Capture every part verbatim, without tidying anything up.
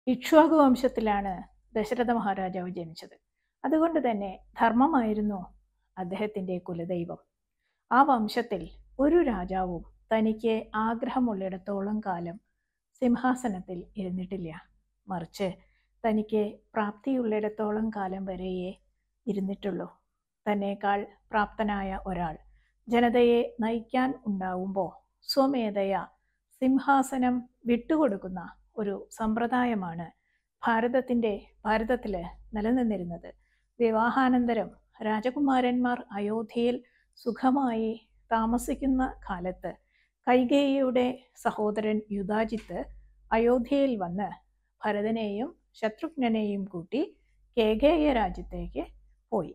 ഇക്ഷ്വാകു വംശത്തിലാണ് ദശരഥ മഹാരാജാവ് ജനിച്ചത്. അതുകൊണ്ട് തന്നെ ധർമ്മമായിരുന്നു അദ്ദേഹത്തിന്റെ കുലദൈവം. ആ വംശത്തിൽ ഒരു രാജാവും തനിക്ക് ആഗ്രഹമുള്ളിടത്തോളം കാലം സിംഹാസനത്തിൽ ഇരുന്നിട്ടില്ല. മറിച്ച് തനിക്ക് പ്രാപ്തിയുള്ളിടത്തോളം കാലം വരെയേ ഇരുന്നിട്ടുള്ളൂ. തന്നേക്കാൾ പ്രാപ്തനായ ഒരാൾ ജനതയെ നയിക്കാൻ ഉണ്ടാവുമ്പോൾ സ്വമേധയാ സിംഹാസനം വിട്ടുകൊടുക്കുന്ന ഒരു സമ്പ്രദായമാണ് ഭാരതത്തിൻ്റെ ഭാരതത്തിൽ നിലനിന്നിരുന്നത്. വിവാഹാനന്തരം രാജകുമാരന്മാർ അയോധ്യയിൽ സുഖമായി താമസിക്കുന്ന കാലത്ത് കൈകേയിയുടെ സഹോദരൻ യുധാജിത്ത് അയോധ്യയിൽ വന്ന് ഭരതനെയും ശത്രുഘ്നെയും കൂട്ടി കേകേയ രാജ്യത്തേക്ക് പോയി.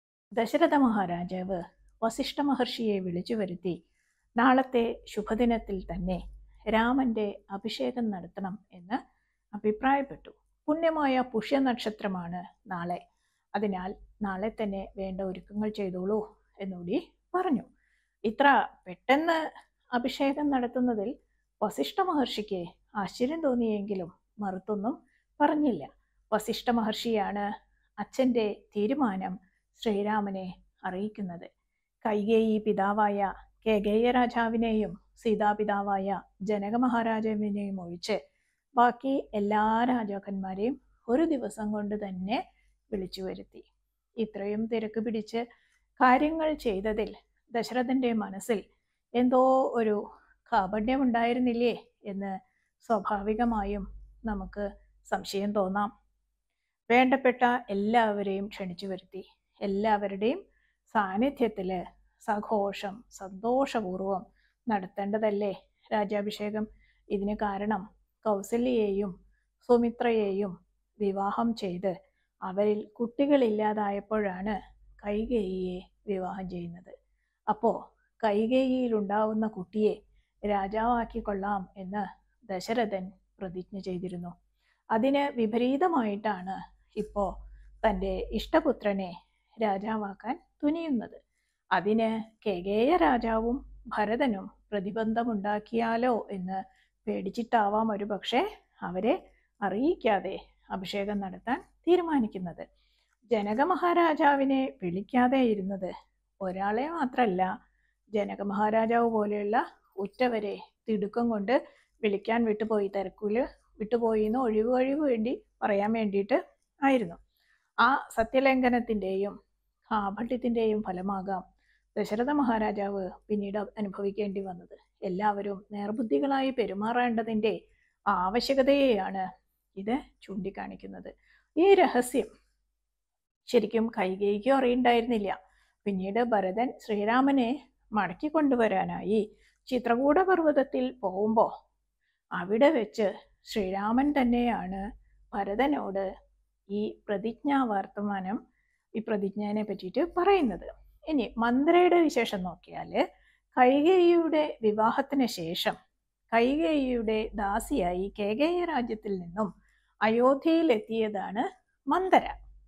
ദശരഥ മഹാരാജാവ് വസിഷ്ഠ മഹർഷിയെ വിളിച്ചു വരുത്തി നാളത്തെ ശുഭദിനത്തിൽ തന്നെ രാമന്റെ അഭിഷേകം നടത്തണം എന്ന് അഭിപ്രായപ്പെട്ടു. പുണ്യമായ പുഷ്യനക്ഷത്രമാണ് നാളെ. അതിനാൽ നാളെ തന്നെ വേണ്ട ഒരുക്കങ്ങൾ ചെയ്തോളൂ എന്നുകൂടി പറഞ്ഞു. ഇത്ര പെട്ടെന്ന് അഭിഷേകം നടത്തുന്നതിൽ വസിഷ്ഠ മഹർഷിക്ക് ആശ്ചര്യം തോന്നിയെങ്കിലും മറുത്തൊന്നും പറഞ്ഞില്ല. വസിഷ്ഠ മഹർഷിയാണ് അച്ഛൻ്റെ തീരുമാനം ശ്രീരാമനെ അറിയിക്കുന്നത്. കൈകേയി പിതാവായ കേകേയ രാജാവിനെയും സീതാപിതാവായ ജനക മഹാരാജാവിനെയും ഒഴിച്ച് ബാക്കി എല്ലാ രാജാക്കന്മാരെയും ഒരു ദിവസം കൊണ്ട് തന്നെ വിളിച്ചു വരുത്തി. ഇത്രയും തിരക്ക് പിടിച്ച് കാര്യങ്ങൾ ചെയ്തതിൽ ദശരഥന്റെ മനസ്സിൽ എന്തോ ഒരു കാപഢ്യമുണ്ടായിരുന്നില്ലേ എന്ന് സ്വാഭാവികമായും നമുക്ക് സംശയം തോന്നാം. വേണ്ടപ്പെട്ട എല്ലാവരെയും ക്ഷണിച്ചു വരുത്തി. എല്ലാവരുടെയും സാന്നിധ്യത്തിൽ സഘോഷം സന്തോഷപൂർവം നടത്തേണ്ടതല്ലേ രാജാഭിഷേകം. ഇതിന് കാരണം കൗസല്യയെയും സുമിത്രയെയും വിവാഹം ചെയ്ത് അവരിൽ കുട്ടികളില്ലാതായപ്പോഴാണ് കൈകേയിയെ വിവാഹം ചെയ്യുന്നത്. അപ്പോൾ കൈകേയിയിലുണ്ടാവുന്ന കുട്ടിയെ രാജാവാക്കിക്കൊള്ളാം എന്ന് ദശരഥൻ പ്രതിജ്ഞ ചെയ്തിരുന്നു. അതിന് വിപരീതമായിട്ടാണ് ഇപ്പോൾ തൻ്റെ ഇഷ്ടപുത്രനെ രാജാവാക്കാൻ തുനിയുന്നത്. അതിന് കേകേയ രാജാവും ഭരതനും പ്രതിബന്ധമുണ്ടാക്കിയാലോ എന്ന് പേടിച്ചിട്ടാവാം ഒരു പക്ഷേ അവരെ അറിയിക്കാതെ അഭിഷേകം നടത്താൻ തീരുമാനിക്കുന്നത്. ജനക മഹാരാജാവിനെ വിളിക്കാതെ ഇരുന്നത് ഒരാളെ മാത്രമല്ല, ജനക മഹാരാജാവ് പോലെയുള്ള ഉറ്റവരെ തിടുക്കം കൊണ്ട് വിളിക്കാൻ വിട്ടുപോയി. തിരക്കൂല് വിട്ടുപോയിന്ന് ഒഴിവ് കഴിവ് വേണ്ടി പറയാൻ വേണ്ടിയിട്ട് ആയിരുന്നു. ആ സത്യലംഘനത്തിൻ്റെയും കാപഠ്യത്തിൻ്റെയും ഫലമാകാം ദശരഥ മഹാരാജാവ് പിന്നീട് അനുഭവിക്കേണ്ടി വന്നത്. എല്ലാവരും നേർബുദ്ധികളായി പെരുമാറേണ്ടതിൻ്റെ ആവശ്യകതയെയാണ് ഇത് ചൂണ്ടിക്കാണിക്കുന്നത്. ഈ രഹസ്യം ശരിക്കും കൈകേയിക്കും അറിയണ്ടായിരുന്നില്ല. പിന്നീട് ഭരതൻ ശ്രീരാമനെ മടക്കി കൊണ്ടുവരാനായി ചിത്രകൂട പർവ്വതത്തിൽ പോകുമ്പോൾ അവിടെ വെച്ച് ശ്രീരാമൻ തന്നെയാണ് ഭരതനോട് ഈ പ്രതിജ്ഞാ വർത്തമാനം ഈ പ്രതിജ്ഞനെ പറ്റിയിട്ട് പറയുന്നത്. ഇനി മന്ത്രയുടെ വിശേഷം നോക്കിയാൽ കൈകേയിയുടെ വിവാഹത്തിന് ശേഷം കൈകേയിയുടെ ദാസിയായി കേകേയ രാജ്യത്തിൽ നിന്നും അയോധ്യയിലെത്തിയതാണ് മന്ദര.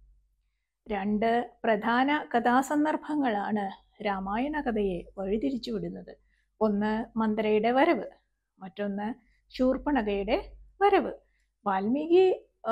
രണ്ട് പ്രധാന കഥാസന്ദർഭങ്ങളാണ് രാമായണ കഥയെ വഴിതിരിച്ചു വിടുന്നത്. ഒന്ന് മന്ദരയുടെ വരവ്, മറ്റൊന്ന് ശൂർപ്പണഖയുടെ വരവ്. വാൽമീകി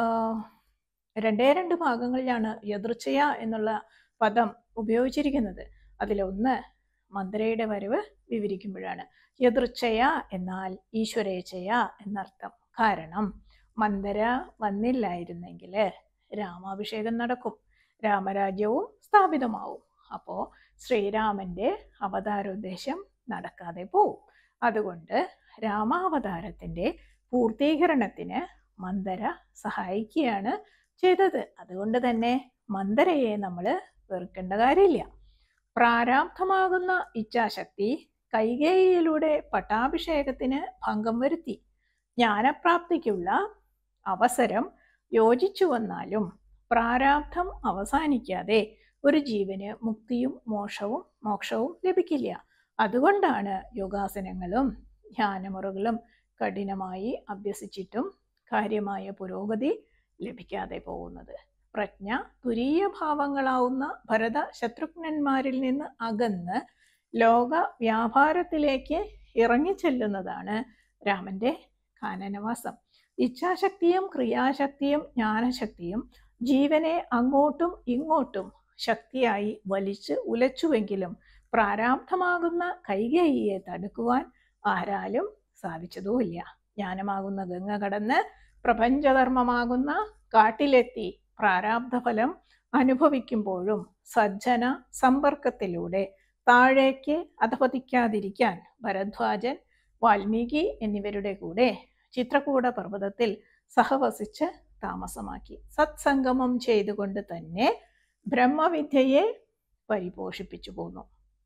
രണ്ടേ രണ്ട് ഭാഗങ്ങളിലാണ് യദൃച്ഛയ എന്നുള്ള പദം ഉപയോഗിച്ചിരിക്കുന്നത്. അതിലൊന്ന് മന്ദരയുടെ വരവ് വിവരിക്കുമ്പോഴാണ്. യദൃച്ഛയ എന്നാൽ ഈശ്വരേച്ഛയ എന്നർത്ഥം. കാരണം മന്ദര വന്നില്ലായിരുന്നെങ്കിൽ രാമാഭിഷേകം നടക്കും, രാമരാജ്യവും സ്ഥാപിതമാവും. അപ്പോൾ ശ്രീരാമന്റെ അവതാരോദ്ദേശം നടക്കാതെ പോവും. അതുകൊണ്ട് രാമാവതാരത്തിന്റെ പൂർത്തീകരണത്തിന് മന്ദര സഹായിക്കുകയാണ് ചെയ്തത്. അതുകൊണ്ട് തന്നെ മന്ദരയെ നമ്മൾ വെറുക്കേണ്ട കാര്യമില്ല. പ്രാരാബ്ധമാകുന്ന ഇച്ഛാശക്തി കൈകേയിയിലൂടെ പട്ടാഭിഷേകത്തിന് ഭംഗം വരുത്തി. ജ്ഞാനപ്രാപ്തിക്കുള്ള അവസരം യോജിച്ചു വന്നാലും പ്രാരാബ്ധം അവസാനിക്കാതെ ഒരു ജീവന് മുക്തിയും മോക്ഷവും മോക്ഷവും ലഭിക്കില്ല. അതുകൊണ്ടാണ് യോഗാസനങ്ങളും ധ്യാനമുറകളും കഠിനമായി അഭ്യസിച്ചിട്ടും കാര്യമായ പുരോഗതി ലഭിക്കാതെ പോകുന്നത്. പ്രജ്ഞ തുരീയ ഭാവങ്ങളാവുന്ന ഭരത ശത്രുഘ്നന്മാരിൽ നിന്ന് അകന്ന് ലോക വ്യാപാരത്തിലേക്ക് ഇറങ്ങിച്ചെല്ലുന്നതാണ് രാമന്റെ കാനനവാസം. ഇച്ഛാശക്തിയും ക്രിയാശക്തിയും ജ്ഞാനശക്തിയും ജീവനെ അങ്ങോട്ടും ഇങ്ങോട്ടും ശക്തിയായി വലിച്ച് ഉലച്ചുവെങ്കിലും പ്രാരാബ്ധമാകുന്ന കൈകേയിയെ തടുക്കുവാൻ ആരാലും സാധിച്ചതുമില്ല. ജ്ഞാനമാകുന്ന ഗംഗ കടന്ന് പ്രപഞ്ചധർമ്മമാകുന്ന കാട്ടിലെത്തി പ്രാരാബ്ധഫലം അനുഭവിക്കുമ്പോഴും സജ്ജന സമ്പർക്കത്തിലൂടെ താഴേക്ക് അധപതിക്കാതിരിക്കാൻ ഭരദ്വാജൻ, വാൽമീകി എന്നിവരുടെ കൂടെ ചിത്രകൂട പർവ്വതത്തിൽ സഹവസിച്ച് താമസമാക്കി. സത്സംഗമം ചെയ്തുകൊണ്ട് തന്നെ ബ്രഹ്മവിദ്യയെ പരിപോഷിപ്പിച്ചു പോന്നു.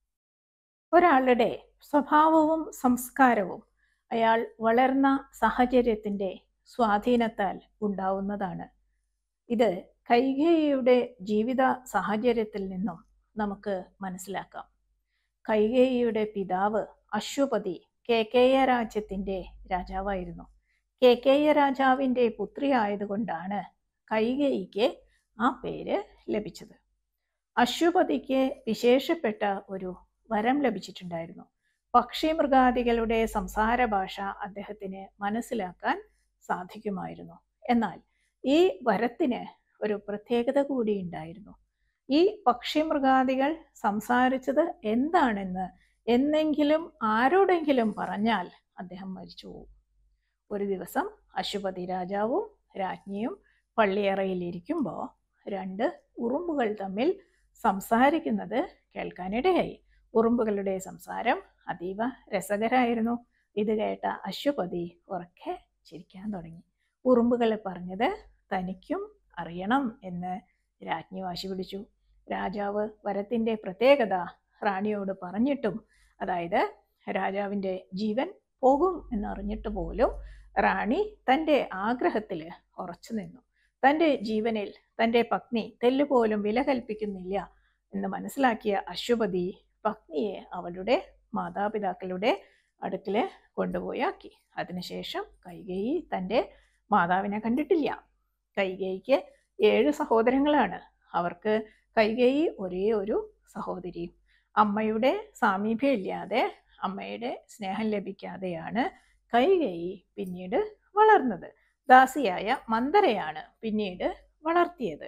ഒരാളുടെ സ്വഭാവവും സംസ്കാരവും അയാൾ വളർന്ന സാഹചര്യത്തിൻ്റെ സ്വാധീനത്താൽ ഉണ്ടാവുന്നതാണ്. ഇത് കൈകേയിയുടെ ജീവിത സാഹചര്യത്തിൽ നിന്നും നമുക്ക് മനസ്സിലാക്കാം. കൈകേയിയുടെ പിതാവ് അശ്വപതി കേകേയ രാജ്യത്തിൻ്റെ രാജാവായിരുന്നു. കേകേയ രാജാവിൻ്റെ പുത്രി ആയതുകൊണ്ടാണ് കൈകേയിക്ക് ആ പേര് ലഭിച്ചത്. അശ്വപതിക്ക് വിശേഷപ്പെട്ട ഒരു വരം ലഭിച്ചിട്ടുണ്ടായിരുന്നു. പക്ഷിമൃഗാദികളുടെ സംസാര ഭാഷ അദ്ദേഹത്തിന് മനസ്സിലാക്കാൻ സാധിക്കുമായിരുന്നു. എന്നാൽ ഈ വരത്തിന് ഒരു പ്രത്യേകത കൂടി ഉണ്ടായിരുന്നു. ഈ പക്ഷിമൃഗാദികൾ സംസാരിച്ചത് എന്താണെന്ന് എന്നെങ്കിലും ആരോടെങ്കിലും പറഞ്ഞാൽ അദ്ദേഹം മരിച്ചു പോകും. ഒരു ദിവസം അശ്വപതി രാജാവും രാജ്ഞിയും പള്ളിയറയിലിരിക്കുമ്പോൾ രണ്ട് ഉറുമ്പുകൾ തമ്മിൽ സംസാരിക്കുന്നത് കേൾക്കാനിടയായി. ഉറുമ്പുകളുടെ സംസാരം അതീവ രസകരമായിരുന്നു. ഇത് കേട്ട അശ്വപതി ഉറക്കെ ചിരിക്കാൻ തുടങ്ങി. ഉറുമ്പുകൾ പറഞ്ഞത് തനിക്കും അറിയണം എന്ന് രാജ്ഞി വാശി പിടിച്ചു. രാജാവ് വരത്തിൻ്റെ പ്രത്യേകത റാണിയോട് പറഞ്ഞിട്ടും, അതായത് രാജാവിൻ്റെ ജീവൻ പോകും എന്നറിഞ്ഞിട്ട് പോലും റാണി തൻ്റെ ആഗ്രഹത്തിൽ ഉറച്ചു നിന്നു. തൻ്റെ ജീവനിൽ തൻ്റെ പത്നി തെല്ലുപോലും വില കൽപ്പിക്കുന്നില്ല എന്ന് മനസ്സിലാക്കിയ അശ്വപതി പത്നിയെ അവളുടെ മാതാപിതാക്കളുടെ അടുക്കൽ കൊണ്ടുപോയാക്കി. അതിനുശേഷം കൈകേയി തൻ്റെ മാതാവിനെ കണ്ടിട്ടില്ല. കൈകേയിക്ക് ഏഴ് സഹോദരങ്ങളാണ്. അവർക്ക് കൈകേയി ഒരേ ഒരു സഹോദരി. അമ്മയുടെ സാമീപ്യം ഇല്ലാതെ, അമ്മയുടെ സ്നേഹം ലഭിക്കാതെയാണ് കൈകേയി പിന്നീട് വളർന്നത്. ദാസിയായ മന്ദരയാണ് പിന്നീട് വളർത്തിയത്.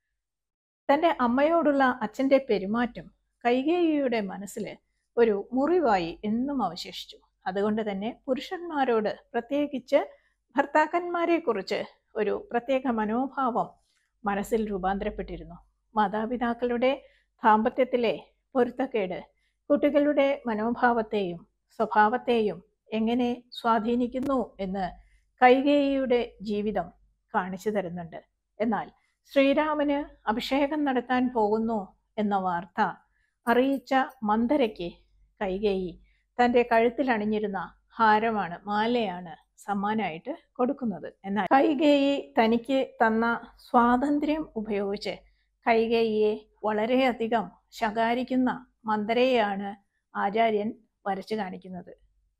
തൻ്റെ അമ്മയോടുള്ള അച്ഛൻ്റെ പെരുമാറ്റം കൈകേയിയുടെ മനസ്സിൽ ഒരു മുറിവായി എന്നും അവശേഷിച്ചു. അതുകൊണ്ട് തന്നെ പുരുഷന്മാരോട്, പ്രത്യേകിച്ച് ഭർത്താക്കന്മാരെ കുറിച്ച് ഒരു പ്രത്യേക മനോഭാവം മനസ്സിൽ രൂപാന്തരപ്പെട്ടിരുന്നു. മാതാപിതാക്കളുടെ ദാമ്പത്യത്തിലെ പൊരുത്തക്കേട് കുട്ടികളുടെ മനോഭാവത്തെയും സ്വഭാവത്തെയും എങ്ങനെ സ്വാധീനിക്കുന്നു എന്ന് കൈകേയിയുടെ ജീവിതം കാണിച്ചു തരുന്നുണ്ട്. എന്നാൽ ശ്രീരാമന് അഭിഷേകം നടത്താൻ പോകുന്നു എന്ന വാർത്ത അറിയിച്ച മന്ദരയ്ക്ക് കൈകേയി തൻ്റെ കഴുത്തിൽ അണിഞ്ഞിരുന്ന ഹാരമാണ്, മാലയാണ് സമ്മാനമായിട്ട് കൊടുക്കുന്നത്. എന്നാൽ കൈകേയി തനിക്ക് തന്ന സ്വാതന്ത്ര്യം ഉപയോഗിച്ച് കൈകേയിയെ വളരെയധികം ശകാരിക്കുന്ന മന്ദരയെയാണ് ആചാര്യൻ വരച്ചു കാണിക്കുന്നത്.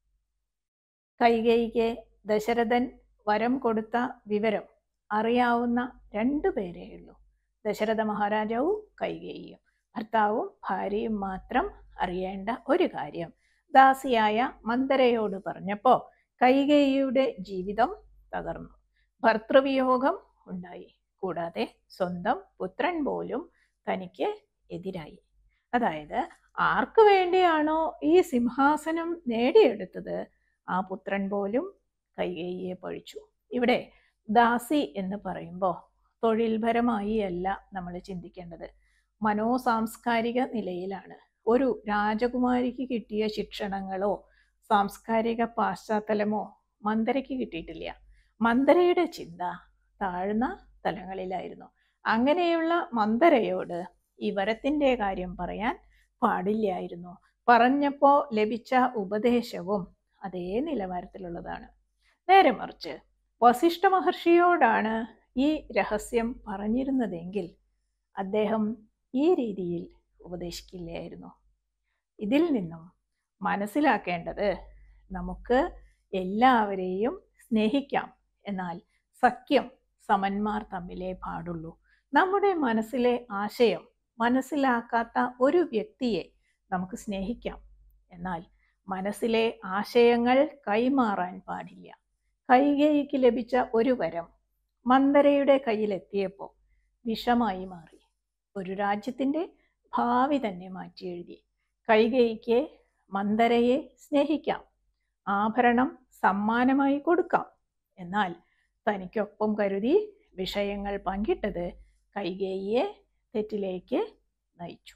കൈകേയിക്ക് ദശരഥൻ വരം കൊടുത്ത വിവരം അറിയാവുന്ന രണ്ടു പേരേ ഉള്ളൂ. ദശരഥ മഹാരാജാവും കൈകേയിയും. ഭർത്താവും ഭാര്യയും മാത്രം അറിയേണ്ട ഒരു കാര്യം ദാസിയായ മന്ദരയോട് പറഞ്ഞപ്പോൾ കൈകേയിയുടെ ജീവിതം തകർന്നു. ഭർതൃവിയോഗം ഉണ്ടായി. കൂടാതെ സ്വന്തം പുത്രൻ പോലും തനിക്ക് എതിരായി. അതായത് ആർക്കു വേണ്ടിയാണോ ഈ സിംഹാസനം നേടിയെടുത്തത്, ആ പുത്രൻ പോലും കൈകേയിയെ പഴിച്ചു. ഇവിടെ ദാസി എന്ന് പറയുമ്പോൾ തൊഴിൽപരമായി അല്ല നമ്മൾ ചിന്തിക്കേണ്ടത്, മനോസാംസ്കാരിക നിലയിലാണ്. ഒരു രാജകുമാരിക്ക് കിട്ടിയ ശിക്ഷണങ്ങളോ സാംസ്കാരിക പാശ്ചാത്തലമോ മന്ദരയ്ക്ക് കിട്ടിയിട്ടില്ല. മന്ദരയുടെ ചിന്ത താഴ്ന്ന തലങ്ങളിലായിരുന്നു. അങ്ങനെയുള്ള മന്ദരയോട് ഈ വരത്തിൻ്റെ കാര്യം പറയാൻ പാടില്ലായിരുന്നു. പറഞ്ഞപ്പോൾ ലഭിച്ച ഉപദേശവും അതേ നിലവാരത്തിലുള്ളതാണ്. നേരെ മറിച്ച് വസിഷ്ഠ മഹർഷിയോടാണ് ഈ രഹസ്യം പറഞ്ഞിരുന്നതെങ്കിൽ അദ്ദേഹം ഈ രീതിയിൽ ഉപദേശിക്കില്ലായിരുന്നു. ഇതിൽ നിന്നും മനസ്സിലാക്കേണ്ടത്, നമുക്ക് എല്ലാവരെയും സ്നേഹിക്കാം, എന്നാൽ സഖ്യം സമന്മാർ തമ്മിലേ പാടുള്ളൂ. നമ്മുടെ മനസ്സിലെ ആശയം മനസ്സിലാക്കാത്ത ഒരു വ്യക്തിയെ നമുക്ക് സ്നേഹിക്കാം, എന്നാൽ മനസ്സിലെ ആശയങ്ങൾ കൈമാറാൻ പാടില്ല. കൈകേയിക്ക് ലഭിച്ച ഒരു വരം മന്ദരയുടെ കയ്യിലെത്തിയപ്പോൾ വിഷമായി മാറി. ഒരു രാജ്യത്തിൻ്റെ ഭാവി തന്നെ മാറ്റി എഴുതി. കൈകേയിക്ക് മന്ദരയെ സ്നേഹിക്കാം, ആഭരണം സമ്മാനമായി കൊടുക്കാം. എന്നാൽ തനിക്കൊപ്പം കരുതി വിഷയങ്ങൾ പങ്കിട്ടത് കൈകേയിയെ തെറ്റിലേക്ക് നയിച്ചു.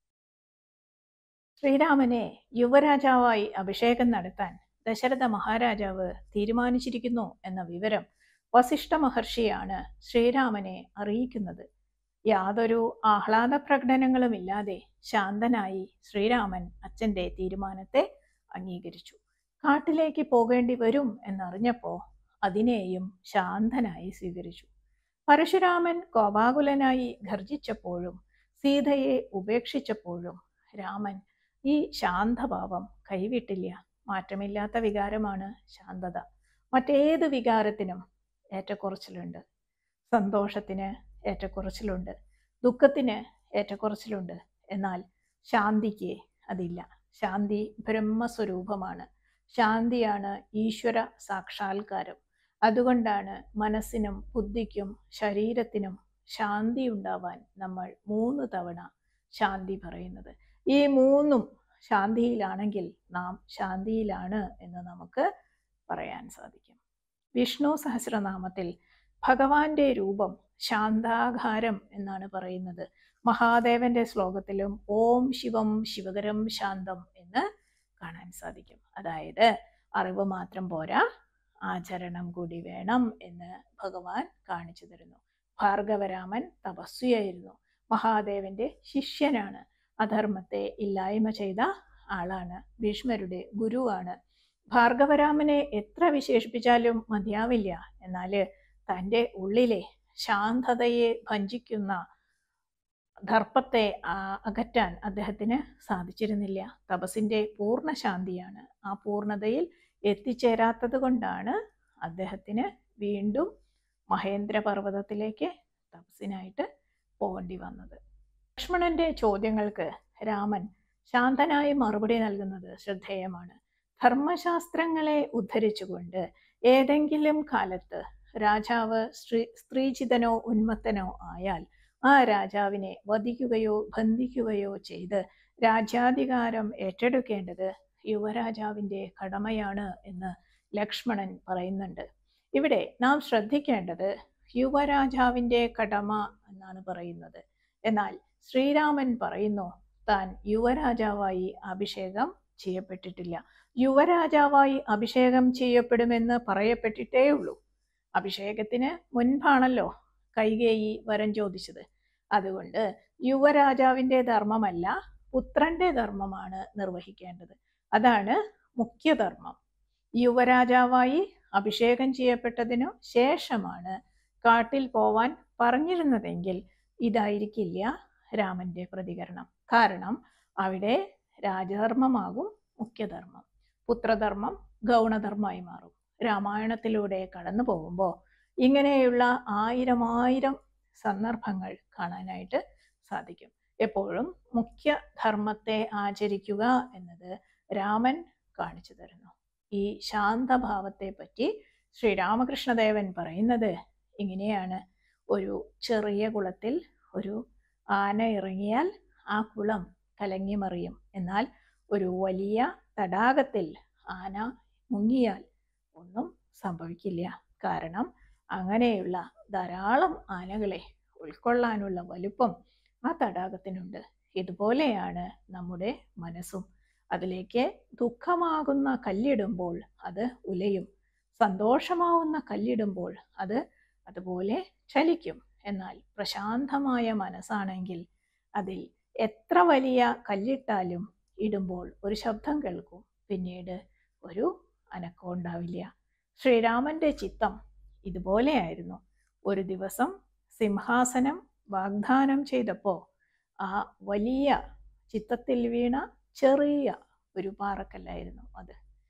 ശ്രീരാമനെ യുവരാജാവായി അഭിഷേകം നടത്താൻ ദശരഥ മഹാരാജാവ് തീരുമാനിച്ചിരിക്കുന്നു എന്ന വിവരം വസിഷ്ഠ മഹർഷിയാണ് ശ്രീരാമനെ അറിയിക്കുന്നത്. യാതൊരു ആഹ്ലാദ പ്രകടനങ്ങളുമില്ലാതെ ശാന്തനായി ശ്രീരാമൻ അച്ഛൻ്റെ തീരുമാനത്തെ അംഗീകരിച്ചു. കാട്ടിലേക്ക് പോകേണ്ടി വരും എന്നറിഞ്ഞപ്പോൾ അതിനെയും ശാന്തനായി സ്വീകരിച്ചു. പരശുരാമൻ കോപാകുലനായി ഗർജിച്ചപ്പോഴും സീതയെ ഉപേക്ഷിച്ചപ്പോഴും രാമൻ ഈ ശാന്തഭാവം കൈവിട്ടില്ല. മാറ്റമില്ലാത്ത വികാരമാണ് ശാന്തത. മറ്റേത് വികാരത്തിനും ഏറ്റക്കുറച്ചിലുണ്ട്. സന്തോഷത്തിന് ഏറ്റക്കുറച്ചിലുണ്ട്, ദുഃഖത്തിന് ഏറ്റക്കുറച്ചിലുണ്ട്. എന്നാൽ ശാന്തിക്ക് അതില്ല. ശാന്തി ബ്രഹ്മസ്വരൂപമാണ്. ശാന്തിയാണ് ഈശ്വര സാക്ഷാത്കാരം. അതുകൊണ്ടാണ് മനസ്സിനും ബുദ്ധിക്കും ശരീരത്തിനും ശാന്തി ഉണ്ടാവാൻ നമ്മൾ മൂന്ന് തവണ ശാന്തി പറയുന്നത്. ഈ മൂന്നും ശാന്തിയിലാണെങ്കിൽ നാം ശാന്തിയിലാണ് എന്ന് നമുക്ക് പറയാൻ സാധിക്കും. വിഷ്ണു സഹസ്രനാമത്തിൽ ഭഗവാന്റെ രൂപം ശാന്താകാരം എന്നാണ് പറയുന്നത്. മഹാദേവന്റെ ശ്ലോകത്തിലും ഓം ശിവം ശിവകരം ശാന്തം എന്ന് കാണാൻ സാധിക്കും. അതായത് അറിവ് മാത്രം പോരാ, ആചരണം കൂടി വേണം എന്ന് ഭഗവാൻ കാണിച്ചു തരുന്നു. ഭാർഗവരാമൻ തപസ്വിയായിരുന്നു, മഹാദേവന്റെ ശിഷ്യനാണ്, അധർമ്മത്തെ ഇല്ലായ്മ ചെയ്ത ആളാണ്, ഭീഷ്മരുടെ ഗുരുവാണ്. ഭാർഗവരാമനെ എത്ര വിശേഷിപ്പിച്ചാലും മതിയാവില്ല. എന്നാൽ തൻ്റെ ഉള്ളിലെ ശാന്തതയെ ഭഞ്ജിക്കുന്ന ദർപ്പത്തെ അകറ്റാൻ അദ്ദേഹത്തിന് സാധിച്ചിരുന്നില്ല. തപസ്സിൻ്റെ പൂർണ്ണ ശാന്തിയാണ്. ആ പൂർണ്ണതയിൽ എത്തിച്ചേരാത്തത് കൊണ്ടാണ് അദ്ദേഹത്തിന് വീണ്ടും മഹേന്ദ്ര പർവ്വതത്തിലേക്ക് തപസ്സിനായിട്ട് പോകേണ്ടി വന്നത്. ലക്ഷ്മണന്റെ ചോദ്യങ്ങൾക്ക് രാമൻ ശാന്തനായി മറുപടി നൽകുന്നത് ശ്രദ്ധേയമാണ്. ധർമ്മശാസ്ത്രങ്ങളെ ഉദ്ധരിച്ചുകൊണ്ട് ഏതെങ്കിലും കാലത്ത് രാജാവ് സ്ത്രീ സ്ത്രീജിതനോ ഉന്മത്തനോ ആയാൽ ആ രാജാവിനെ വധിക്കുകയോ ബന്ധിക്കുകയോ ചെയ്ത് രാജ്യാധികാരം ഏറ്റെടുക്കേണ്ടത് യുവരാജാവിൻ്റെ കടമയാണ് എന്ന് ലക്ഷ്മണൻ പറയുന്നുണ്ട്. ഇവിടെ നാം ശ്രദ്ധിക്കേണ്ടത് യുവരാജാവിൻ്റെ കടമ എന്നാണ് പറയുന്നത്. എന്നാൽ ശ്രീരാമൻ പറയുന്നു താൻ യുവരാജാവായി അഭിഷേകം ചെയ്യപ്പെട്ടിട്ടില്ല. യുവരാജാവായി അഭിഷേകം ചെയ്യപ്പെടുമെന്ന് പറയപ്പെട്ടിട്ടേ ഉള്ളൂ. അഭിഷേകത്തിന് മുൻപാണല്ലോ കൈകേയി വരം ചോദിച്ചത്. അതുകൊണ്ട് യുവരാജാവിൻ്റെ ധർമ്മമല്ല, പുത്രന്റെ ധർമ്മമാണ് നിർവഹിക്കേണ്ടത്. അതാണ് മുഖ്യധർമ്മം. യുവരാജാവായി അഭിഷേകം ചെയ്യപ്പെട്ടതിനു ശേഷമാണ് കാട്ടിൽ പോവാൻ പറഞ്ഞിരുന്നതെങ്കിൽ ഇതായിരിക്കില്ല രാമന്റെ പ്രതികരണം. കാരണം അവിടെ രാജധർമ്മമാകും മുഖ്യധർമ്മം, പുത്രധർമ്മം ഗൗണധർമ്മമായി മാറും. രാമായണത്തിലൂടെ കടന്നു പോകുമ്പോൾ ഇങ്ങനെയുള്ള ആയിരം ആയിരം സന്ദർഭങ്ങൾ കാണാനായിട്ട് സാധിക്കും. എപ്പോഴും മുഖ്യധർമ്മത്തെ ആചരിക്കുക എന്നത് രാമൻ കാണിച്ചു തരുന്നു. ഈ ശാന്തഭാവത്തെ പറ്റി ശ്രീരാമകൃഷ്ണദേവൻ പറയുന്നത് ഇങ്ങനെയാണ്: ഒരു ചെറിയ കുളത്തിൽ ഒരു ആന ഇറങ്ങിയാൽ ആ കുളം കലങ്ങിമറിയും. എന്നാൽ ഒരു വലിയ തടാകത്തിൽ ആന മുങ്ങിയാൽ ഒന്നും സംഭവിക്കില്ല. കാരണം അങ്ങനെയുള്ള ധാരാളം ആനകളെ ഉൾക്കൊള്ളാനുള്ള വലുപ്പം ആ തടാകത്തിനുണ്ട്. ഇതുപോലെയാണ് നമ്മുടെ മനസ്സും. അതിലേക്ക് ദുഃഖമാകുന്ന കല്ലിടുമ്പോൾ അത് ഉലയും, സന്തോഷമാവുന്ന കല്ലിടുമ്പോൾ അത് അതുപോലെ ചലിക്കും. എന്നാൽ പ്രശാന്തമായ മനസ്സാണെങ്കിൽ അതിൽ എത്ര വലിയ കല്ലിട്ടാലും ഇടുമ്പോൾ ഒരു ശബ്ദം കേൾക്കും, പിന്നീട് ഒരു അനക്കം ഉണ്ടാവില്ല. ശ്രീരാമന്റെ ചിത്തം ഇതുപോലെയായിരുന്നു. ഒരു ദിവസം സിംഹാസനം വാഗ്ദാനം ചെയ്തപ്പോൾ ആ വലിയ ചിത്തത്തിൽ വീണ ചെറിയ ഒരു പാറക്കല്ലായിരുന്നു അത്.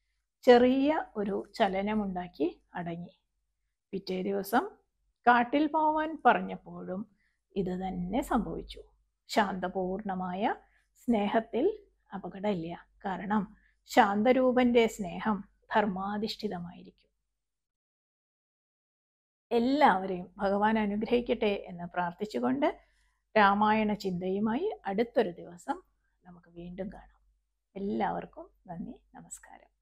ചെറിയ ഒരു ചലനമുണ്ടാക്കി അടങ്ങി. പിറ്റേ ദിവസം കാട്ടിൽ പോവാൻ പറഞ്ഞപ്പോഴും ഇത് തന്നെ സംഭവിച്ചു. ശാന്തപൂർണമായ സ്നേഹത്തിൽ അപകടമില്ല. കാരണം ശാന്തരൂപന്റെ സ്നേഹം ധർമാധിഷ്ഠിതമായിരിക്കും. എല്ലാവരെയും ഭഗവാൻ അനുഗ്രഹിക്കട്ടെ എന്ന് പ്രാർത്ഥിച്ചുകൊണ്ട് രാമായണ ചിന്തയുമായി അടുത്തൊരു ദിവസം നമുക്ക് വീണ്ടും കാണാം. എല്ലാവർക്കും നന്ദി, നമസ്കാരം.